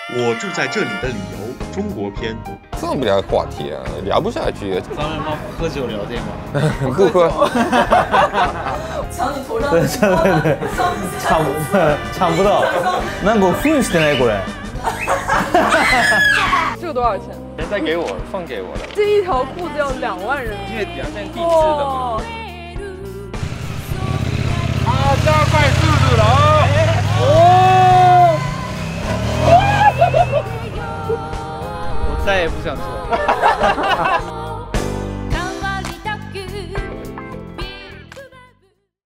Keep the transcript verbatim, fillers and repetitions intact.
我住在这里的理由中国篇。 这么聊话题啊，聊不下去。 咱们妈喝酒聊天吗？ 不喝。 抢你头上对对对，抢不抢不到。なんかふんしてないこれ。 这个多少钱？ 人家给我送给我的。 这一条裤子要两万人民币， 因为两件定制的嘛。啊，加快速度了啊！哦。 我再也不想做。